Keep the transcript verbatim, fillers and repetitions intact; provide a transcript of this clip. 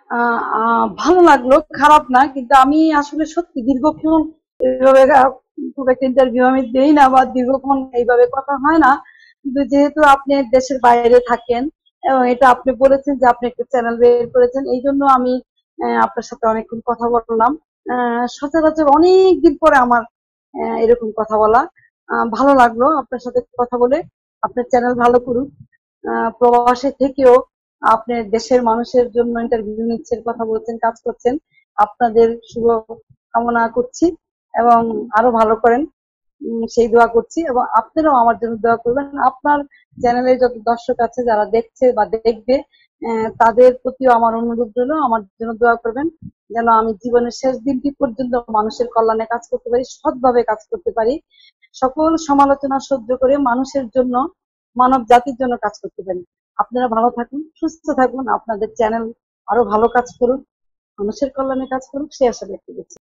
আহ, আহ, ভালো লাগলো, খারাপ না, কিন্তু আমি আসলে সত্যি দীর্ঘক্ষণ এইভাবে আহ, খুব একটা ইন্টারভিউ আমি দেই না, বা দীর্ঘক্ষণ এইভাবে কথা হয় না। কিন্তু যেহেতু আপনি দেশের বাইরে থাকেন এবং এটা আপনি বলেছেন যে আপনি একটা চ্যানেল বের করেছেন, এই জন্য আমি আহ, আপনার সাথে অনেকক্ষণ কথা বললাম। আহ, সচরাচর অনেক দিন পরে আমার আহ, এরকম কথা বলা, আহ, ভালো লাগলো আপনার সাথে কথা বলে। আপনার চ্যানেল ভালো করুক। আহ, প্রবাসে থেকেও আপনি দেশের মানুষের জন্য ইন্টারভিউ নিচ্ছেন, কথা বলছেন, কাজ করছেন। আপনাদের শুভ কামনা করছি এবং আরো ভালো করেন, উম, সেই দোয়া করছি। এবং আপনারাও আমার জন্য দোয়া করবেন। আপনার চ্যানেলে যত দর্শক আছে যারা দেখছে বা দেখবে, আহ, তাদের প্রতিও আমার অনুরোধ রইল আমার জন্য দোয়া করবেন, যেন আমি জীবনের শেষ দিনটি পর্যন্ত মানুষের কল্যাণে কাজ করতে পারি, সৎভাবে কাজ করতে পারি, সকল সমালোচনা সহ্য করে মানুষের জন্য, মানব জাতির জন্য কাজ করতে পারি। আপনারা ভালো থাকুন, সুস্থ থাকুন, আপনাদের চ্যানেল আরো ভালো কাজ করুন, মানুষের কল্যাণে কাজ করুক, সে আশা ব্যক্ত করছি।